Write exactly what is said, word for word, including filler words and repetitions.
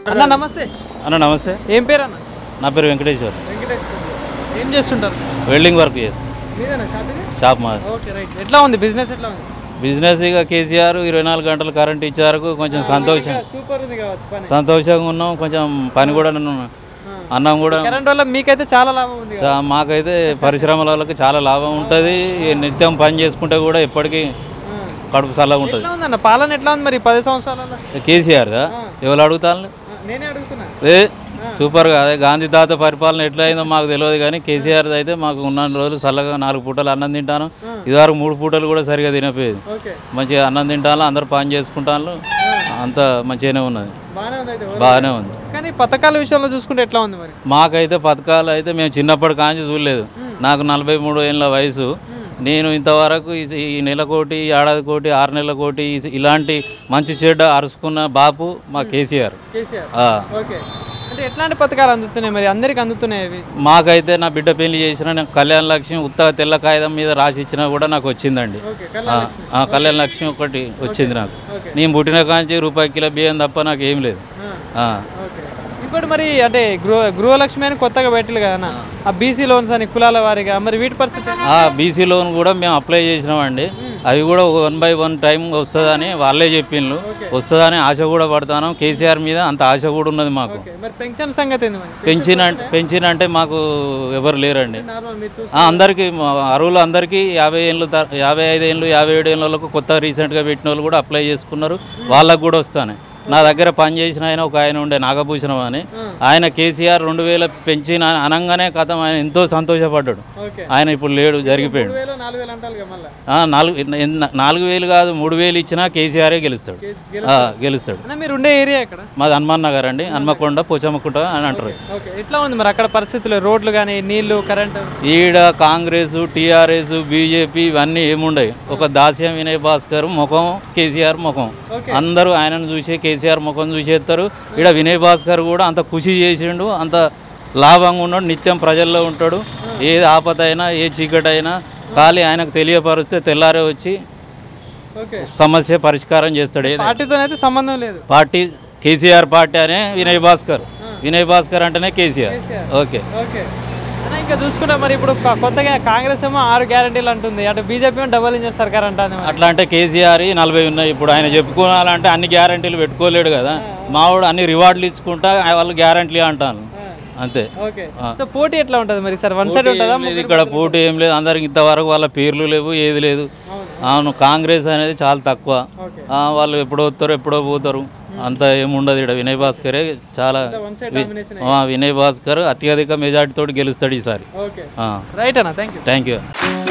అన్న నమస్తే. అన్న నమస్తే. ఏం పేరు అన్న? నా పేరు వెంకటేశ్వర్. వెంకటేశ్వర్ ఏం చేస్తుంటారు? వెల్డింగ్ వర్క్ చేసుకుంటాం. మీరేనా షాపింగ్? షాప్ మాది. Okay right. ఎట్లా ఉంది బిజినెస్? ఎట్లా ఉంది బిజినెస్? ఇక కేసీఆర్ ఇరవై నాలుగు గంటలు కరెంట్ ఇచ్చారు, కొంచెం సంతోషం సూపర్ ఉంది కావచ్చు పని. సంతోషంగా ఉన్నాం. కొంచెం పని కూడా అన్నం కూడా కరెంట్ వల్ల మీకైతే చాలా లాభం ఉంది. చా- మాకైతే పరిశ్రమల వాళ్ళకి చాలా లాభం ఉంటుంది. నిత్యం పని చేసుకుంటే కూడా ఎప్పటికీ కడుపు చల్లగా ఉంటుంది. ఎట్లా ఉందన్న పాలన? ఎట్లా ఉంది మరి పది సంవత్సరాలలో? కేసీఆర్దా ఎవరు అడుగుతాను? నేనే అడుగుతున్నా. ఏ సూపర్గా అదే గాంధీ తాత పరిపాలన ఎట్లా అయిందో మాకు తెలియదు, కానీ కేసీఆర్ అయితే మాకు ఉన్న రోజులు చల్లగా నాలుగు పూటలు అన్నం తింటాను. ఇదివరకు మూడు పూటలు కూడా సరిగా తినపోయేది. ఓకే మంచిగా అన్నం తింటాను, అందరు పని చేసుకుంటాను, అంత మంచిగానే ఉన్నది, బాగానే ఉంది అయితే. బాగానే ఉంది. కానీ పథకాల విషయంలో చూసుకుంటే ఎట్లా ఉంది మరి? మాకైతే పథకాలు అయితే మేము చిన్నప్పటి కాంచి చూడలేదు. నాకు నలభై మూడు ఏళ్ళ వయసు. నేను ఇంతవరకు ఈ- ఈ నెల కోటి, ఏడాది కోటి, ఆరు నెలల కోటి ఈ- ఇలాంటి మంచి చెడ్డ అరుచుకున్న బాపు మా కేసీఆర్. కేసీఆర్. ఆ. ఓకే. అంటే ఎట్లాంటి పథకాలు అందుతున్నాయి మరి? అందరికి అందుతున్నాయి అవి? మాకైతే నా బిడ్డ పెళ్లి చేసిన నాకు కళ్యాణ లక్ష్మి ఉత్త తెల్ల కాగితం మీద రాసి ఇచ్చినా కూడా నాకు వచ్చిందండి. ఓకే. ఆ, ఆ, కళ్యాణ లక్ష్మి ఒకటి వచ్చింది నాకు. ఓకే. నేను పుట్టిన కాంచి రూపాయి కిలో బియ్యం తప్ప నాకు ఏం లేదు. ఆ. ఓకే. ఇంకోటి మరి అంటే గృహ గృహలక్ష్మి అని కొత్తగా పెట్టిల్లు కదా అన్న, ఆ బీసీ లోన్స్ అని కులాల వారిగా, మరి వీటి పరిస్థితి ఏంటి? ఆ బీసీ లోన్ కూడా మేము అప్లై చేసినామండి. అవి కూడా వన్ బై వన్ టైం వస్తుందని వాళ్ళే చెప్పిండ్రు. వస్తుందని ఆశ కూడా పడతాను. కేసీఆర్ మీద అంత ఆశ కూడా ఉన్నది మాకు. ఓకే. మరి పెన్షన్ సంగతి ఏంది మరి? పెన్షన్ అంటే పెన్షన్ అంటే మాకు ఎవరు లేరండి. నార్మల్ మీరు చూస్తే ఆ, అందరికీ మా అరువులు అందరికీ యాభై ఏళ్ళు త- యాభై ఐదు ఏళ్ళు యాభై ఏడు ఏళ్ళకు కొత్త రీసెంట్గా పెట్టిన వాళ్ళు కూడా అప్లై చేసుకున్నారు. వాళ్ళకు కూడా వస్తాను. నా దగ్గర పని చేసిన ఆయన ఒక ఆయన ఉండే నాగభూషణం అని, ఆయన కేసీఆర్ రెండు వేల పెంచిన అనగానే కథ ఆయన ఎంతో సంతోషపడ్డాడు. ఓకే. ఆయన ఇప్పుడు లేడు, జరిగిపోయాడు. మూడు వేలు నాలుగు వేలు అంటారు కదా మళ్ళీ. ఆ, నాలుగు ఎన్న- నాలుగు వేలు కాదు మూడు వేలు ఇచ్చినా కేసీఆరే గెలుస్తాడు. ఆ, గెలుస్తాడు. అన్న మీరు ఉండే ఏరియా ఎక్కడ? మాది హనుమాన్ నగర్ అండి. హన్మకొండ పోచమ్మకుంట అని అంటారు. ఓకే. ఎట్లా ఉంది మరి అక్కడ పరిస్థితులు? రోడ్లు కానీ, నీళ్లు, కరెంటు? ఈడ కాంగ్రెస్, టీఆర్ఎస్, బీజేపీ ఇవన్నీ ఏముండవు. ఒక దాస్యం వినయ్ భాస్కర్ ముఖం, కేసీఆర్ ముఖం. అందరూ ఆయనను చూసి కేసీఆర్ ముఖం చూసేస్తారు. ఈడ వినయ్ భాస్కర్ కూడా అంత కృషి చేసిండు, అంత లాభంగా ఉన్నాడు, నిత్యం ప్రజల్లో ఉంటాడు. ఏ ఆపద అయినా ఏ చీకటి అయినా ఖాళీ ఆయనకు తెలియపరిస్తే తెల్లారే వచ్చి ఓకే. సమస్య పరిష్కారం చేస్తాడు. ఏదైనా పార్టీతోనైతే సంబంధం లేదు. పార్టీ కేసీఆర్ పార్టీ అనే వినయ్ భాస్కర్. వినయ్ భాస్కర్ అంటేనే కేసీఆర్. ఓకే. ఓకే. అన్న ఇంకా చూసుకుంటే మరి ఇప్పుడు కొ- కొత్తగా కాంగ్రెస్ ఏమో ఆరు గ్యారంటీలు అంటుంది, అటు బీజేపీ ఏమో డబల్ ఇంజన్ సర్కార్ అంటుంది మరి. అట్లా అంటే కేసీఆర్ నలభై ఉన్నాయి. ఇప్పుడు ఆయన చెప్పుకోవాలంటే అన్ని గ్యారంటీలు పెట్టుకోలేడు కదా. మావాడు అన్ని రివార్డులు ఇచ్చుకుంటా వాళ్ళు గ్యారంటీలు అంటాను అంతే. ఓకే. సో పోటీ ఎట్లా ఉంటుంది మరి సార్? వన్ సైడ్ ఉంటుందా? లేదు, ఇక్కడ పోటీ ఏం లేదు. అందరికి ఇంతవరకు వాళ్ళ పేర్లు లేవు, ఏది లేదు. అవును, కాంగ్రెస్ అనేది చాలా తక్కువ. ఆ, వాళ్ళు ఎప్పుడో వస్తారు ఎప్పుడో పోతారు, అంత ఏముండదు. ఇక్కడ వినయ్ భాస్కరే చాలా వి- ఆ, వినయ్ భాస్కర్ అత్యధిక మెజార్టీతో గెలుస్తాడు ఈసారి. రైట్ అన్న, థ్యాంక్ యూ. Thank you.